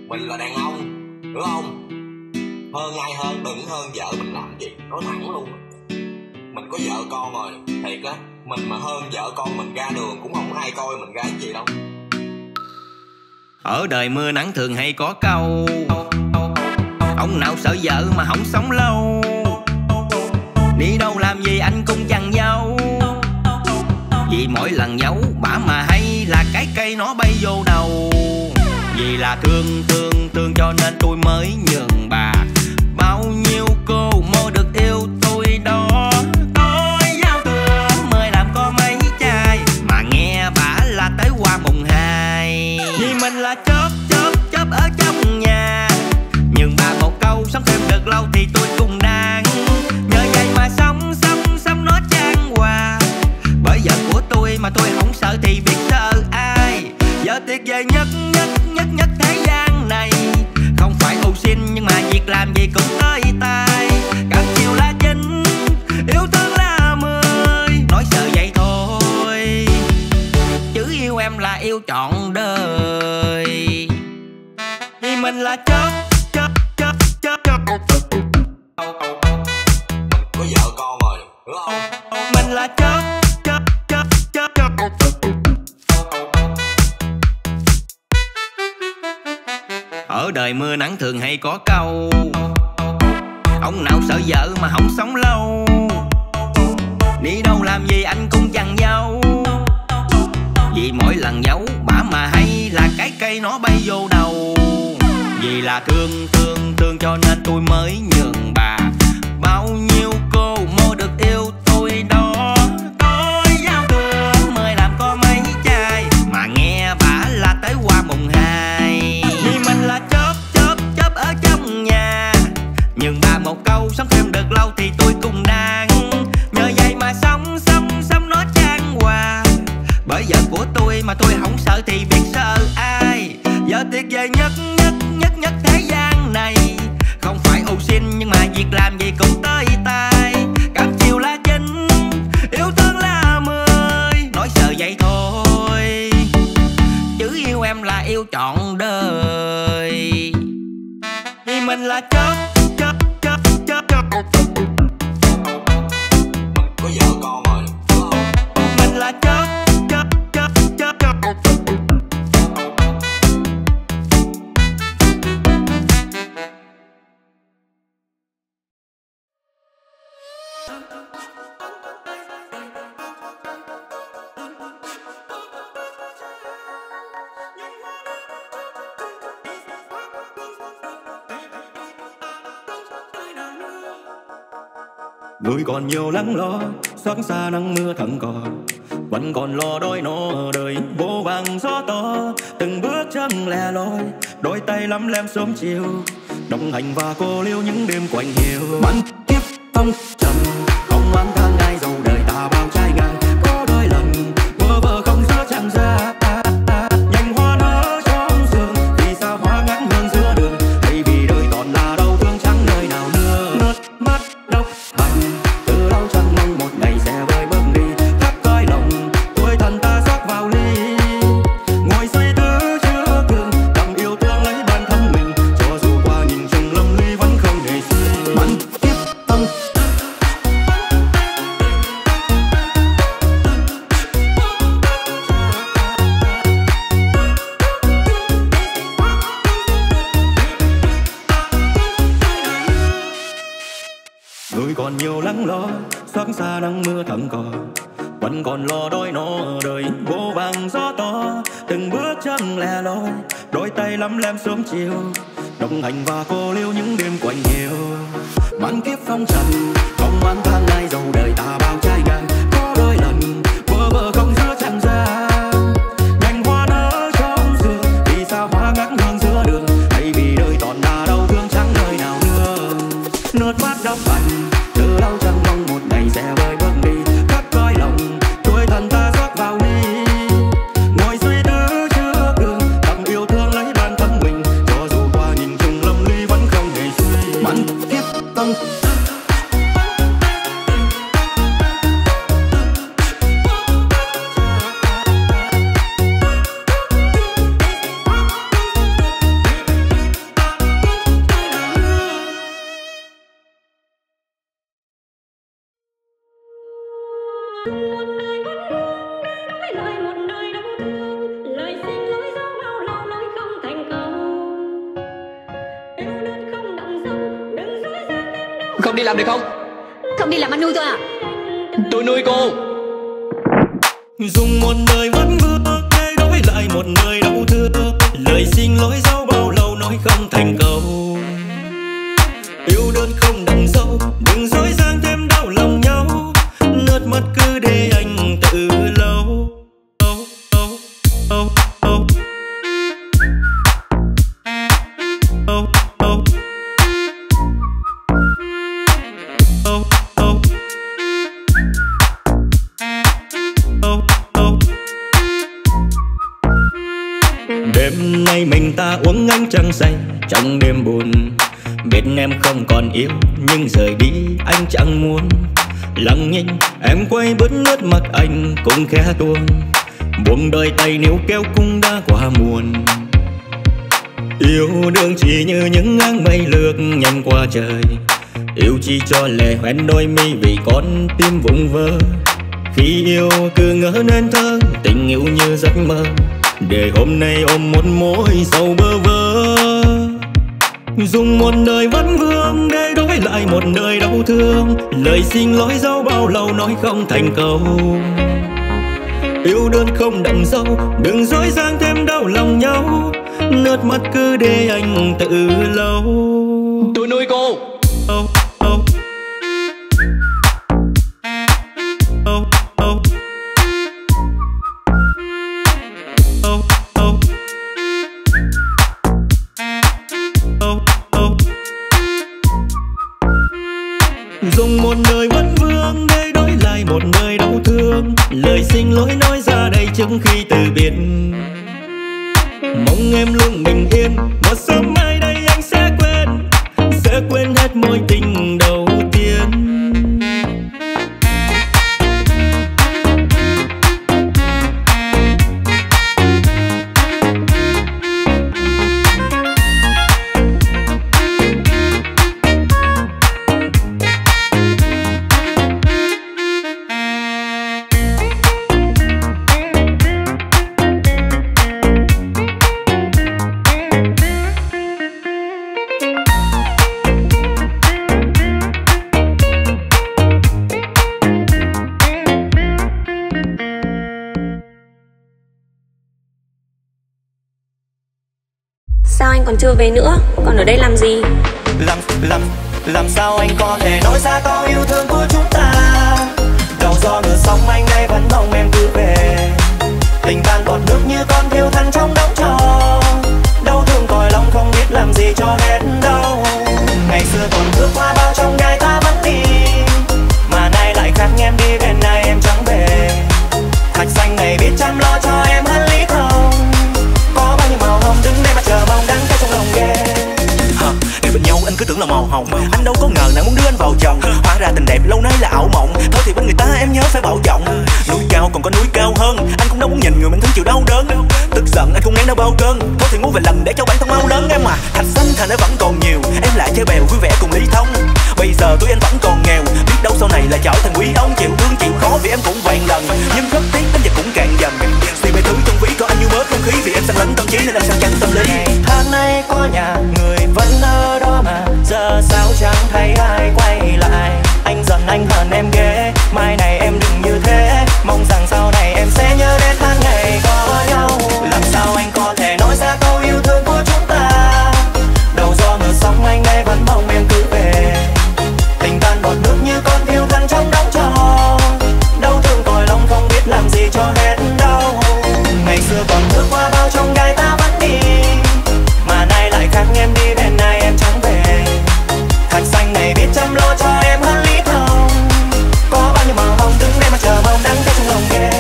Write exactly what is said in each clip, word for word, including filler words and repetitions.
Mình là đàn ông, hiểu không? Hơn ai hơn, đừng hơn vợ mình làm gì, nói thẳng luôn. Mình có vợ con rồi, thiệt á. Mình mà hơn vợ con mình ra đường cũng không ai coi mình ra cái gì đâu. Ở đời mưa nắng thường hay có câu: ông nào sợ vợ mà không sống lâu. Đi đâu làm gì anh cũng chẳng giấu, vì mỗi lần giấu bả mà hay là cái cây nó bay vô đầu. Vì là thương thương thương cho nên tôi mới nhường bà. Bao nhiêu cô mơ được yêu tôi đó. Tôi giao thừa mời làm có mấy chai, mà nghe bả là tới qua mùng hai. Vì mình là chớp chớp chớp ở trong nhà, nhưng bà một câu sống thêm được lâu thì tôi cũng đang. Nhờ vậy mà sống sống sống nó chan hòa. Bởi vợ của tôi mà tôi không sợ thì biết sợ ai. Vợ tuyệt vời nhất nhất nhất nhất thế gian này. Không phải ô xin nhưng mà việc làm gì cũng tới tay. Càng chiều là chín, yêu thương là mười. Nói sợ vậy thôi, chứ yêu em là yêu trọn đời. Vì mình là chớp chớp chớp chớp chớp. Có vợ con rồi, hiểu không? Mình là chớp chớp chớp chớp chớp. Ở đời mưa nắng thường hay có câu: ông nào sợ vợ mà không sống lâu. Đi đâu làm gì anh cũng chẳng giấu, vì mỗi lần giấu bả mà hay là cái cây nó bay vô đầu. Vì là thương thương thương cho nên tôi mới nhường bà. Bao nhiêu cô mơ được yêu tôi đó. Tôi giao thừa mời làm có mấy chai, mà nghe bả là tới qua mùng hai. Vì mình là chớp chớp chớp ở trong nhà, nhưng bà một câu sống thêm được lâu thì tôi cũng đang. Nhờ vậy mà sống sống sống nó chan hòa. Bởi vợ của tôi mà tôi không sợ thì biết sợ ai. Vợ tuyệt vời nhất nhất nhất nhất thế gian này. Không phải ô xin nhưng mà việc làm gì cũng tới tay. Cảm chiều là chín, yêu thương là mười. Nói sợ vậy thôi, chứ yêu em là yêu trọn đời. Vì mình là chớp chớp chớp chớp chớp. Có vợ con rồi, hiểu không? Mình là chớp chớp chớp chớp chớp. Người còn nhiều lắng lo, xót xa nắng mưa thầm cò. Vẫn còn lo đôi nó đời vô vàng gió to. Từng bước chân lẻ loi, đôi tay lắm lem sớm chiều. Đồng hành và cô liêu những đêm quạnh hiu. Bắn tiếp phong trần, không oán than ai dầu đời ta bao trái ngang. Có đôi lần bơ vơ không giữa chẳng ra. Nhành hoa nở trong sương, vì sao hoa ngắn hương giữa đường. Hay vì đời toàn là đau thương chẳng nơi nào nữa. Nước mắt đau hành, từ lâu chẳng mong một ngày sẽ vơi bước đi. Thắt coi lòng tuổi thân ta rót vào ly. Ngồi suy tư trước gương, cầm yêu thương lấy bản thân mình. Cho dù qua nhìn chung lâm ly vẫn không hề suy. Bắn tiếp tâm. Người còn nhiều lắng lo, xót xa nắng mưa thầm cò. Vẫn còn lo đôi nó đời vô vàng gió to. Từng bước chân lẻ loi, đôi tay lắm lem sớm chiều. Đồng hành và cô liêu những đêm quạnh hiu. Bắn kiếp phong trần, không oán than ai dầu đời ta bao trái ngang. Có đôi lần bơ vơ không giữa chẳng ra. Nhành hoa nở trong sương, vì sao hoa ngắt hương giữa đường. Hay vì đời toàn là đau thương chẳng nơi nào nữa. Nước mắt đau hành, từ lâu chẳng mong một ngày sẽ vơi bước đi. Cắt coi lòng tuổi thân ta rót vào ly. Ngồi suy tư trước gương, cầm yêu thương lấy bản thân mình. Cho dù qua nhìn chung lâm ly vẫn không hề suy. Bắn tiếp tâm. Không đi làm được không? Không đi làm ăn nuôi tôi à? Tôi nuôi cô. Dùng một đời vẫn vương để đổi lại một đời đau thương. Lời xin lỗi dẫu bao lâu nói không thành câu. Yêu đơn không đậm sâu, đừng dối dàng thêm đau lòng nhau. Nước mắt cứ để anh tự lâu. Oh, oh, oh, oh. Oh, oh. Oh, oh. Oh, oh. Đêm nay mình ta uống ánh trăng say trong đêm buồn. Biết em không còn yêu nhưng rời đi anh chẳng muốn. Lặng nhìn em quay bớt nước mắt anh cũng khẽ tuôn. Buông đôi tay níu kéo cũng đã qua muôn. Yêu đương chỉ như những áng mây lướt nhanh qua trời. Yêu chi cho lệ hoen đôi mi vì con tim vùng vơ. Khi yêu cứ ngỡ nên thơ, tình yêu như giấc mơ. Để hôm nay ôm một mối sầu bơ vơ. Dùng một đời vẫn vương để đổi lại một đời đau thương. Lời xin lỗi dẫu bao lâu nói không thành câu. Yêu đơn không đậm sâu, đừng dối dàng thêm đau lòng nhau. Nước mắt cứ để anh tự lâu. Tôi nuôi cô. Oh, oh. Oh, oh. Oh, oh. Oh, oh. Dùng một đời vẫn vương để đổi lại một đời đau thương. Lời xin lỗi nói ra đây trước khi từ biệt. Mong em luôn bình yên, một sớm mai đây anh sẽ quên. Sẽ quên hết mối tình đầu tiên. Sao anh còn chưa về nữa? Còn ở đây làm gì? Làm, làm, làm sao anh có thể nói ra câu yêu thương của chúng ta. Đầu gió ngược sóng anh đây vẫn mong em cứ về. Tình tan bọt nước như con thiêu thân trong đống trò. Đau thương còi lòng không biết làm gì cho hết đâu. Ngày xưa còn bước qua bao trong gai ta vẫn đi. Mà nay lại khác em đi bên này em chẳng về. Thạch xanh này biết chăm lo cho em hơn lý thông. Có bao nhiêu màu hồng đứng đây mà chờ mong đắng cay trong lòng ghê. Ngày bên nhau anh cứ tưởng là màu hồng. Anh đâu có ngờ nàng muốn đưa anh vào chồng. Hóa ra tình đẹp lâu nay là ảo mộng. Thôi thì bên người ta em nhớ phải bảo trọng. Núi cao còn có núi cao hơn. Anh cũng đâu muốn nhìn người mình thương chịu đau đớn. Tức giận anh không nén đâu bao cơn. Thôi thì muốn về lần để cho bản thân mau lớn em à. Thạch xanh thành vẫn còn nhiều. Em lại chơi bèo vui vẻ cùng ly thông. Bây giờ tôi anh vẫn còn nghèo. Biết đâu sau này là trở thành quý ông. Chịu thương chịu khó vì em cũng vàng lần. Nhưng rất tiếc đến giờ cũng càng dần. Vì mấy thứ trong ví có anh như mớ không khí. Vì em sang lấn tâm trí nên em sang chắn tâm lý. Tháng nay có nhà người vẫn ở đó mà. Giờ sao chẳng thấy ai quay lại. Anh giận anh hờn em ghê. Mai này em đừng như thế. Mong rằng sau này em sẽ nhớ đến tháng ngày có nhau. Làm sao anh có thể nói ra câu yêu thương của chúng ta. Đầu gió ngược sóng anh đây vẫn mong em cứ về. Tình tan bọt nước như con thiêu thân trong đống trò. Đau thương còi lòng không biết làm gì cho hết đâu. Ngày xưa còn bước qua bao trong gai ta vẫn đi. Mà nay lại khác em đi bên này em chẳng về. Thạch xanh này biết chăm lo cho em hơn lý thông. Có bao nhiêu màu hồng đứng đây mà chờ mong đắng cay trong lòng ghê.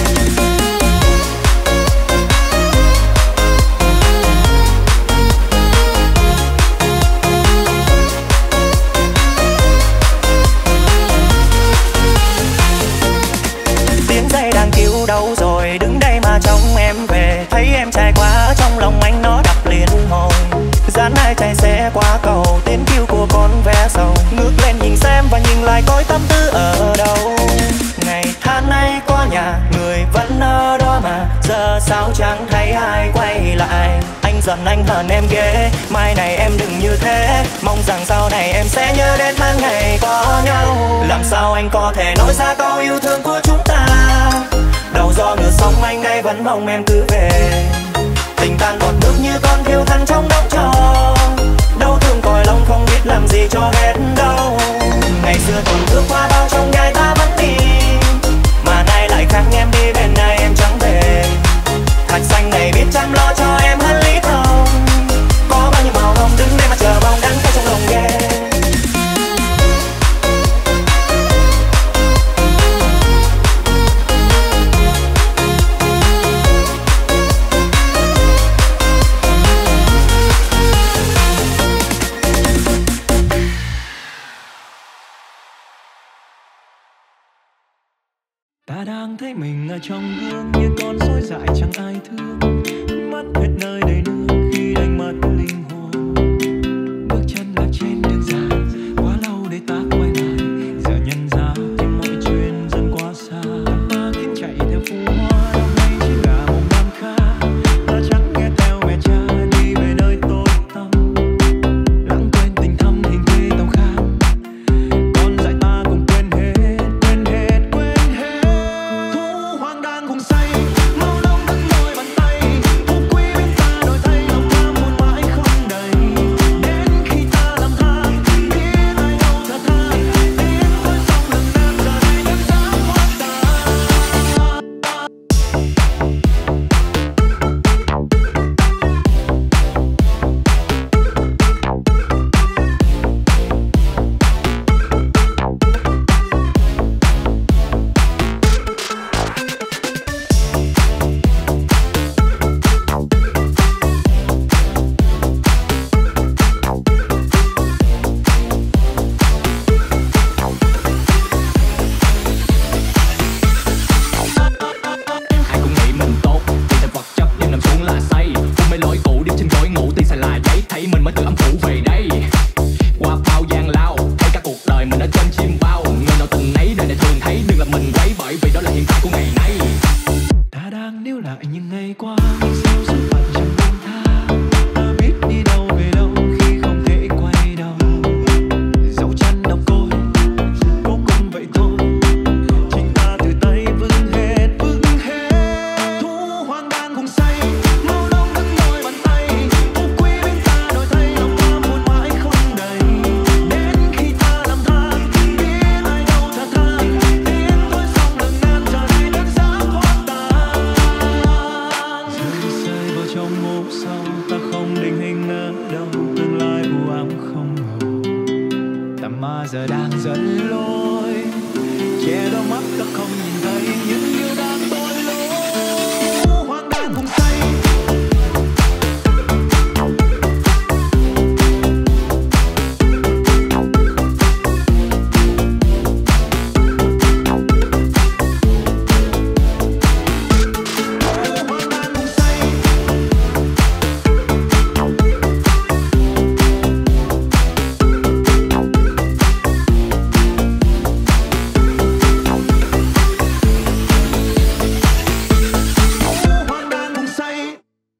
Tiếng dây đang kêu đâu rồi đứng đây mà trông em về. Thấy em trai quá trong lòng anh nó đập liền hồi. Dán hai chạy xe qua cầu tiếng kêu của con ve sầu. Ngước lên nhìn xem và nhìn lại coi tâm tư ở đâu. Ngày tháng nay có nhà người vẫn ở đó mà. Giờ sao chẳng thấy ai quay lại. Anh dần anh hờn em ghê. Mai này em đừng như thế, mong rằng sau này em sẽ nhớ đến tháng ngày có nhau. Làm sao anh có thể nói ra câu yêu thương của chúng ta, đầu gió ngược sóng anh đây vẫn mong em cứ về. Tình tan bọt nước như con thiêu thân trong nóc trò, đau thương còi lòng không biết làm gì cho hết đâu. Ngày xưa còn ước qua bao trong ngày ta vẫn đi, mà nay lại khác em đi bên này em chẳng về. Thạch xanh này biết chăm lo cho em hơn lý thông, có bao nhiêu màu hồng đứng đây mà chờ bóng đắng cay trong lòng ghê. Ta đang thấy mình ở trong gương như con rối dại chẳng ai thương, mất hết nơi đầy nương khi đánh mất linh hồn. Bước chân lạc trên đường dài, quá lâu để ta quay lại, giờ nhận ra thì mọi chuyện dần quá xa. Ta khiến chạy theo phù hoa, nay chỉ là một năm khác. Ta chẳng nghe theo mẹ cha đi về nơi tối tăm, lãng quên tình thâm hình quê tàu khác. Con dạy ta cùng quên hết, quên hết, quên hết. Thu hoang đang cùng say, mau đông vẫn đôi bàn tay. Phú quý bên ta đổi thay, lòng tham muốn mãi không đầy. Đến khi ta làm than, biết ai đâu thật tha. Tiếng khói sông lần nam giờ đây vẫn dám hóa ta. Ai cũng nghĩ mình tốt, vì thật vật chất nhưng nằm xuống là say. Ôm mấy lối cũ điệp trên gối ngủ tiền xài là giấy, thấy mình mới từ âm phủ về đây. Qua bao gian lao, thấy cả cuộc đời mình ở trên chim bao. Người nào tình ấy đời này thường thấy, đừng làm mình quấy bởi vì đó là hiện tại của ngày nay. Ta đang níu lại những ngày qua, sao số phận chẳng buông tha. Ta biết đi đâu về đâu khi không thể quay đầu. Dẫu chân đau côi, cố cùng vậy thôi. Chính ta từ tay vững hết, vững hết. Thu hoang đang cùng say, mau đông vẫn đôi bàn tay. Phú quý bên ta đổi thay, lòng tham muốn mãi không đầy. Đến khi ta làm than, biết ai đâu thật tha. Tiếng khói sông lần nam giờ đây vẫn dám hóa tan. Rơi rơi vào trong ngủ sâu, ta không định hình ở đâu, tương lai u ám không ngờ. Tầm ma giờ đang dẫn lối, che đôi mắt ta không nhìn thấy những điều đang tội lỗi. Hoang đang cùng say. Hoang đang cùng say. Hoang đang cùng say.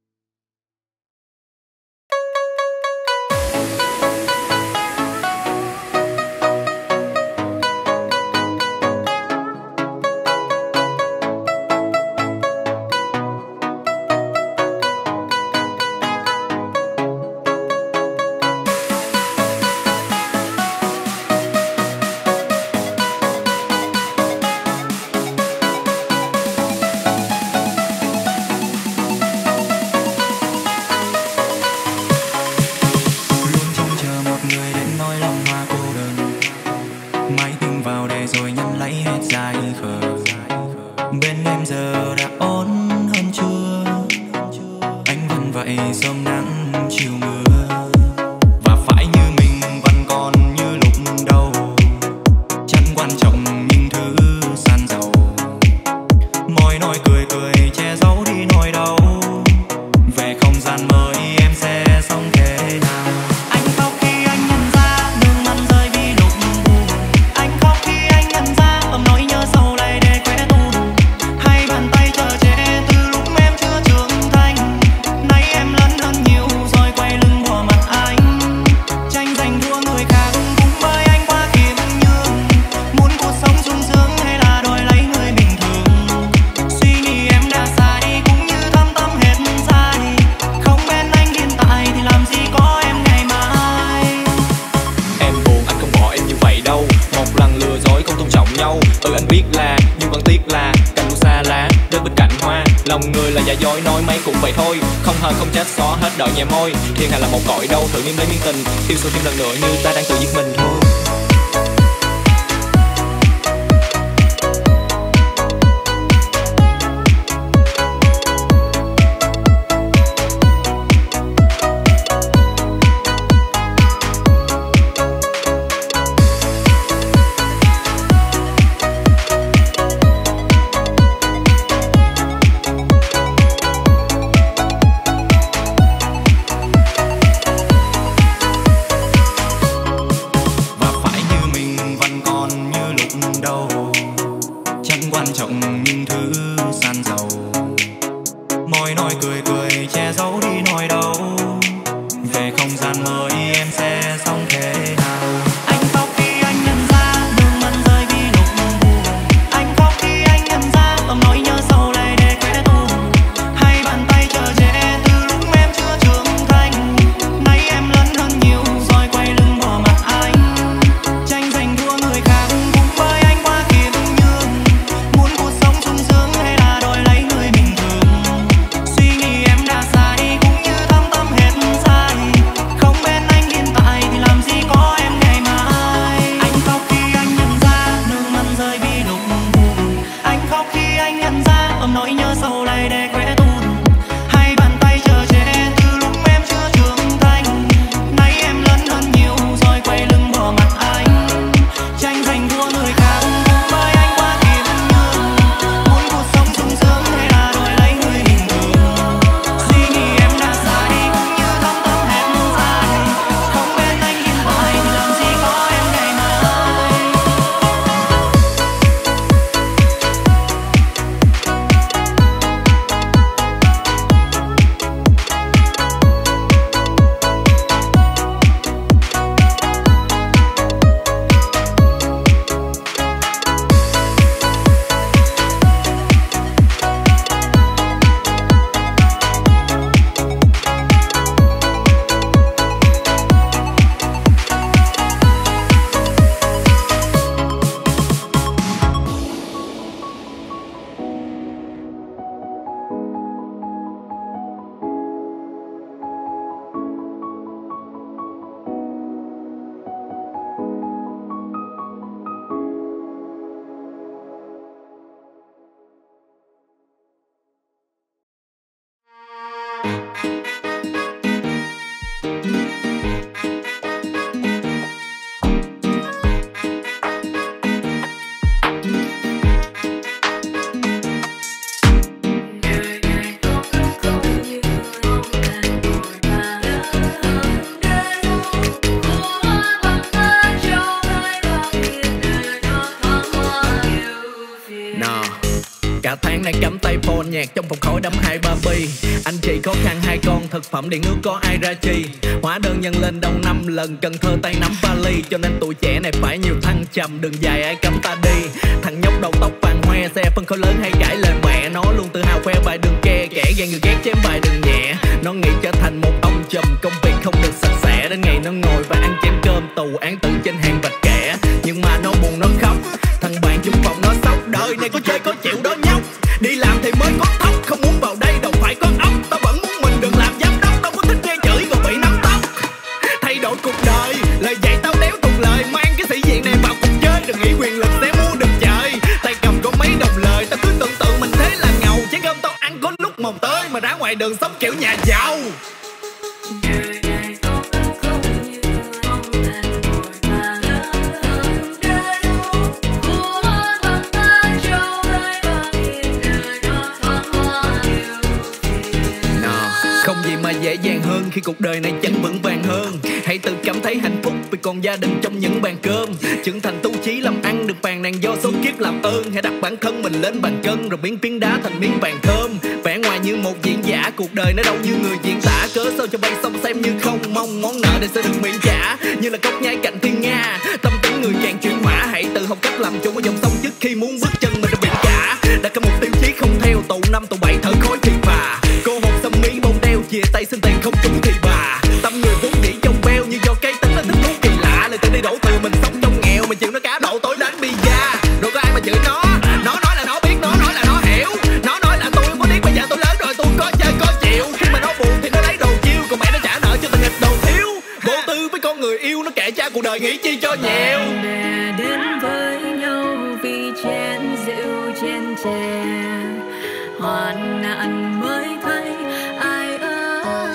Luôn trông chờ một người đến nói lòng hoa cô đơn. Máy từng vào đề rồi nhắn lấy hết dài khờ. Bên em giờ đã ổn hơn chưa? Anh vẫn vậy sớm nắng chiều mưa. Và phải như mình vẫn còn như lúc đầu. Chẳng quan trọng những thứ san dầu. Môi nói cười cười che giấu đi nỗi đau. Về không gian mới em sẽ sống thế nào? Anh khóc khi anh nhận ra nước mắt rơi vì lúc buồn. Anh khóc khi anh nhận ra ấm nỗi nhớ sâu lại để khỏe tu. Hai bàn tay chờ che từ lúc em chưa trưởng thành. Nay em lớn hơn nhiều trôi nôi mấy cũng vậy thôi. Không hờn không trách xóa hết đợi nhẹ môi. Thiên hạ là một cõi đâu thử niêm lấy miên tình. Yêu sâu thêm lần nữa như ta đang tự giết mình thôi. Cả tháng nay cắm tay phone nhạc trong phòng khói đấm hai ba bi. Anh chị khó khăn hai con thực phẩm điện nước có ai ra chi. Hóa đơn nhân lên đông năm lần Cần Thơ tay nắm vali. Cho nên tụi trẻ này phải nhiều thăng trầm. Đường dài ai cấm ta đi. Thằng nhóc đầu tóc vàng hoe xe phân khối lớn hay cãi lời mẹ. Nó luôn tự hào khoe bài đường ke. Kẻ gan người ghét chém bài đường nhẹ. Nó nghĩ trở thành một ông trùm công việc không được sạch sẽ. Đến ngày nó ngồi và ăn chém cơm tù án tử trên hàng vạch kẻ. Nhưng mà nó buồn nó khóc. Thằng bạn chung phòng nó sốc. Đời này có chơi có chịu đó nhóc. Đi làm thì mới có tóc. Không muốn vào đây đâu phải có ốc. Tao vẫn muốn mình đừng làm giám đốc. Tao có thích nghe chửi rồi bị nắm tóc. Thay đổi cuộc đời. Lời dạy tao đéo tuần lời. Mang cái sĩ diện này vào cuộc chơi. Đừng nghĩ quyền lực sẽ mua được trời. Tay cầm có mấy đồng lời. Tao cứ tưởng tượng mình thế là ngầu. Chén cơm tao ăn có lúc mồng tới. Mà ra ngoài đường sống kiểu nhà giàu. Dễ dàng hơn khi cuộc đời này chẳng vững vàng hơn. Hãy tự cảm thấy hạnh phúc vì còn gia đình trong những bàn cơm. Trưởng thành tu chí làm ăn được phàn nàn do số kiếp làm ơn. Hãy đặt bản thân mình lên bàn cân rồi biến phiến đá thành miếng vàng thơm. Vẻ ngoài như một diễn giả, cuộc đời nó đâu như người diễn tả. Cớ sao cho bay xong xem như không. Mong món nợ để sẽ được miễn trả. Như là cốc nhai cạnh thiên nga. Tâm tính người càng chuyển hỏa. Hãy tự học cách làm chủ ở dòng sông trước khi muốn bước chân mình ra biển cả. Đặt cái mục tiêu chí không theo tụ năm tụ bảy thở khói thì phà. Cô hồn xâm mỹ bông đeo chia tay xin tiền không trúng thì bà. Tâm người vốn nghĩ trong veo như do cái tính là thích thú kỳ lạ. Lời tự đi đổ từ mình sống trong nghèo mình chịu nó cá độ tối đến pizza. Đâu có ai mà chửi nó. Nó nói là nó biết, nó nói là nó hiểu. Nó nói là tôi không có biết bây giờ tôi lớn rồi tôi có người yêu nó kệ cha cuộc đời nghĩ chi cho nhiều. Bè đến với nhau vì chén rượu chén chè, hoạn nạn mới thấy ai ở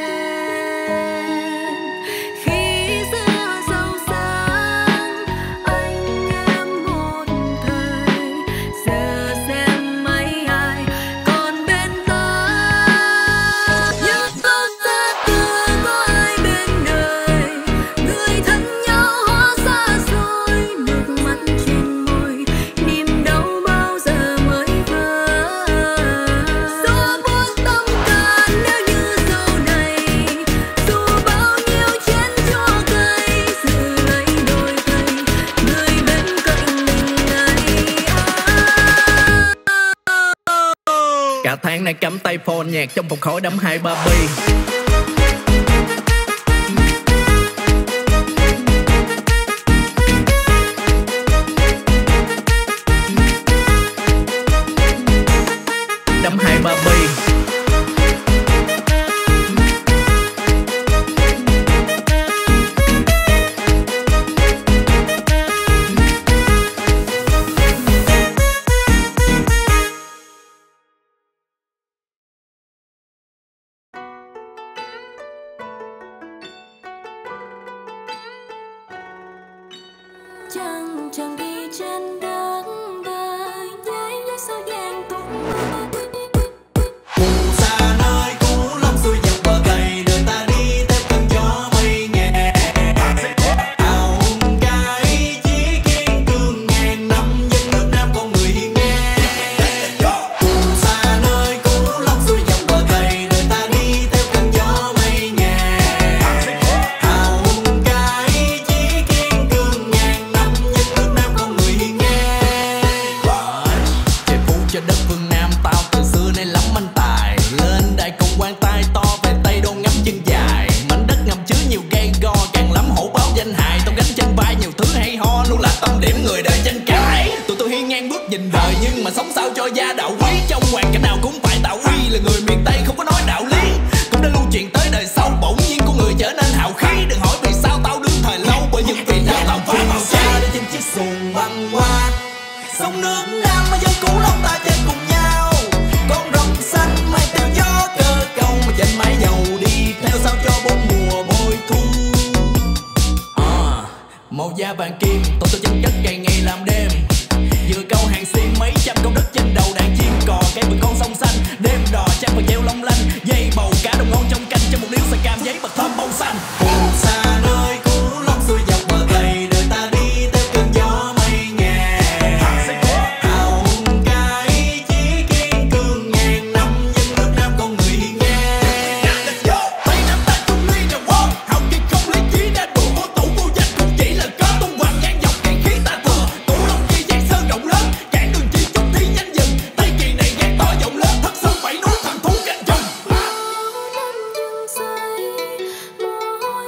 bên. Khi xưa giàu sang anh em một thời, giờ xem mấy ai còn bên ta. Nhớ tốt ra chưa có ai bên đời, người thân nhau hóa xa xôi, nước mắt trên môi niềm đau bao giờ mới vơi. Gió buốt tâm can nếu như dâu này, dù bao nhiêu chén chua cay, giờ lấy đôi tay người bên cạnh mình ngày ai. Cả tháng nay cắm tay phone nhạc trong phòng khói đắm hai ba bi. Đắm hai ba bi. Chẳng chẳng đi trên đất đời, nháy nháy sao gian tung mơ. Phù sa nơi cũ lông xuôi dọc bờ cày, đời ta đi theo cơn gió mây nhẹ. Hào hùng cái chí kiên cường ngàn năm, dân nước Nam con người hiền nghe. Phù sa nơi cũ lông xuôi dọc bờ cày, đời ta đi theo cơn gió mây nhẹ. Hào hùng cái chí kiên cường ngàn năm, dân nước Nam con người hiền nghe. Trời phú cho đất phương Nam tao từ xưa nay lắm anh tài, lên đây cùng quan tay to về Tây Đô ngắm chân dài. Mảnh đất ngầm chứa nhiều gây go, càng lắm hổ báo danh hài, tao gánh trên vai nhiều thứ hay ho, luôn là tâm điểm người đời tranh cãi. Tụi tôi hiên ngang bước nhìn đời nhưng mà sống sao cho gia đạo quý, trong hoàn cảnh nào cũng phải tạo uy, là người miền Tây không có nói đạo lý, cũng đã lưu truyền tới đời sau. Bỗng nhiên con người trở nên hào khí, đừng hỏi vì sao tao đương thời lâu, bởi những vì sao tao phá màu xa Đi trên chiếc xuồng băng qua sông nước Nam mà dân cũ lòng ta chơi cùng nhau. Con rồng xanh mây theo gió cơ cầu, mà trên mái dầu đi theo sao cho bốn mùa bội thu. À, màu da vàng kim tôi tôi chân chất ngày ngày làm đêm, vừa câu hàng xiên mấy trăm con đất trên đầu đàn chim cò, cây vườn con sông xanh đêm đò trang và treo long lanh, dây bầu cá đồng ngon trong canh, trong một điếu xà cam giấy bật thơm bông xanh. Phù sa nơi cũ lông xuôi dọc bờ cày, đời ta đi theo cơn gió mây nhẹ. Hào hùng cái chí kiên cường ngàn năm, dân nước Nam con người hiền nghe. Tây Nam ta chung ly nào quân, hào kiệt không lấy chí đã đùa, vô tủ vô danh cũng chỉ là cớ tung hoành ngang dọc càng khí ta thừa. Cửu Long chi giang sơn rộng lớn, cản đường chi chút thi nhanh dừng, Tây kỳ này gan to rộng lớn, thất sơn bảy núi thần thú cạnh chừng. Năm dương say, mồ hôi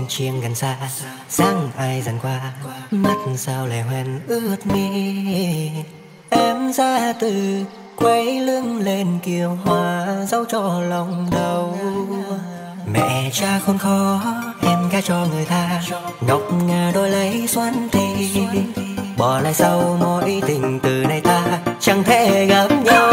chiêng gần xa, dáng ai dần qua, mắt sao lệ hoen ướt mi. Em ra từ quay lưng lên kiều hoa, dấu cho lòng đau. Mẹ cha khôn khó, em gả cho người ta, ngọc ngà đôi lấy xoắn thì bỏ lại sau mỗi tình từ này ta chẳng thể gặp nhau.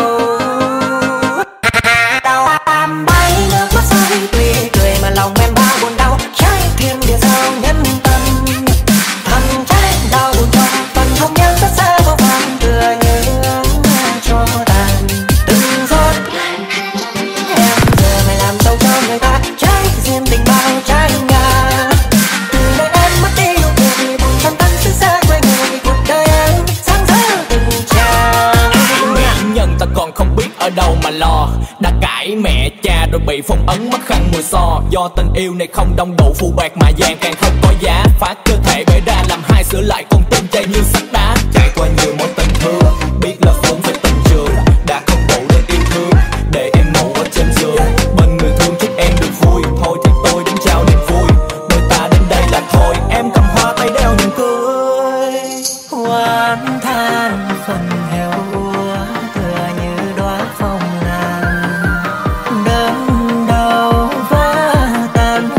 Đau am bay nước mắt rơi tuy cười mà lòng em bao buồn đau, trái tim địa sao nhân tâm thầm trái đau buồn cho phần không nhớ rất xa vô vàn tựa như cho tàn từng giọt. Em giờ mày làm sâu cho người ta trái riêng tình bao trái ngà, từ đây em mất đi nụ cười buồn trong tâm sự xa quay người cuộc đời em sáng rỡ từng trang. Nạn nhân ta còn không biết ở đâu mà lo, đã cãi mẹ cha rồi bị phong ấn mất khăn mùi so. Do tình yêu này không đông đủ phụ bạc mà vàng càng không có giá, phá cơ thể bể ra làm hai sửa lại con tim chảy như sắt đá. Trải qua nhiều mối tình thương, biết là phấn với tình trường đã không đủ để yêu thương, để em ngủ ở trên giường bên người thương chúc em được vui. Thôi thì tôi đến trao niềm vui, đôi ta đến đây là thôi. Em cầm hoa tay đeo niềm cười, oán than phần heo úa tựa như đóa phong lan, đớn đau vỡ tan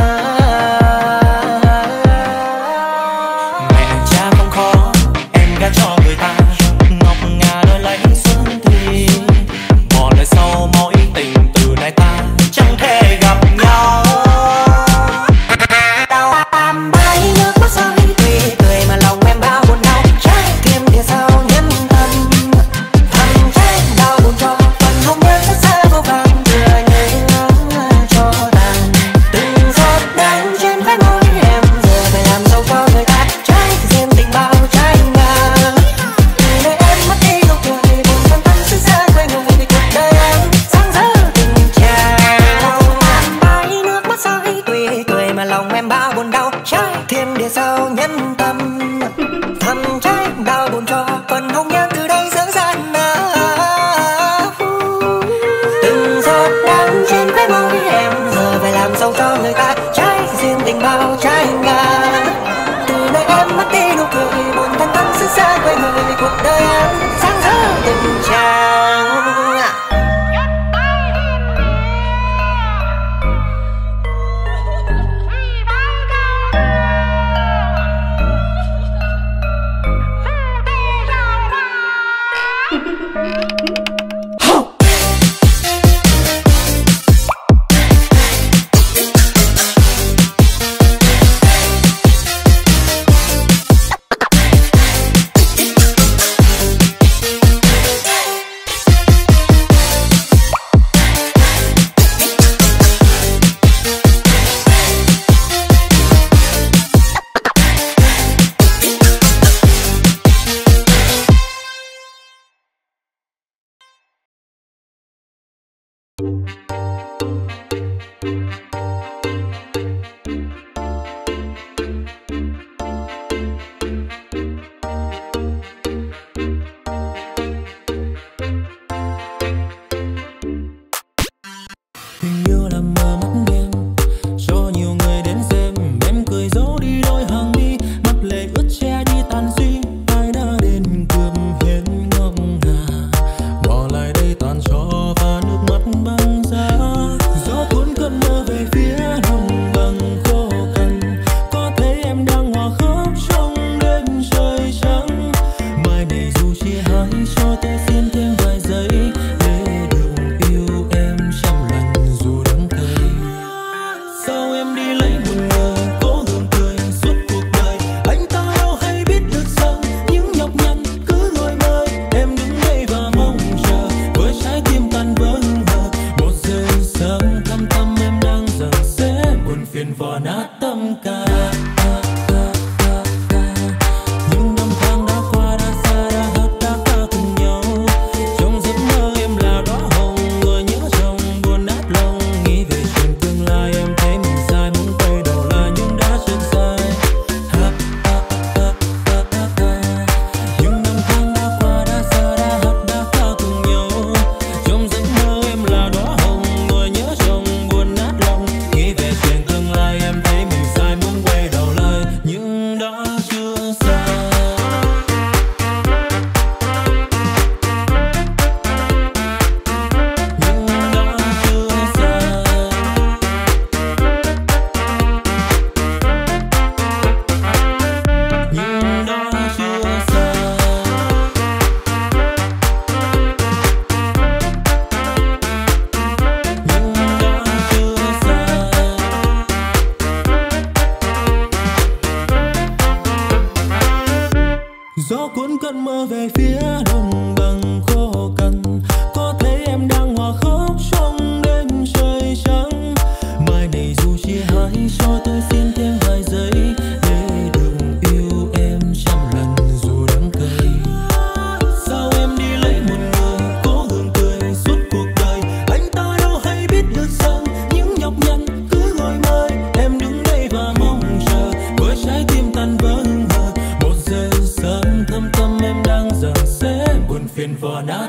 Mẹ cha không khó, em gả cho người ta, ngọc ngà đôi lấy xuân thì bỏ lại sau mỗi tình từ nay ta chẳng thể gặp nhau. đau am bay nước mắt rơi tuy cười mà lòng em bao buồn đau, trái tim địa sao nhân tâm thầm trái đau buồn cho phần không nhớ rất xa vô vàn tựa như cho tàn từng giọt đắng trên khóe môi em giờ phải làm dâu cho người ta trái riêng tình bao trái ngà. Từ đây em mất đi nụ cười buồn trong tâm sự xa quay người vì cuộc đời em sáng rỡ từng trang. Đau am bay nước mắt rơi tuy cười mà lòng em bao buồn đau, trái tim địa sao nhân tâm thầm trái đau buồn cho phần hồng nhan từ đây dở dang nở. Từng giọt đắng trên khóe môi em giờ phải làm dâu cho người ta trái riêng tình bao trái ngà. Từ đây em mất đi nụ cười buồn thân tâm sự xa quay người vì cuộc đời em sáng rỡ từng trang.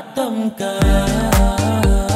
tâm can.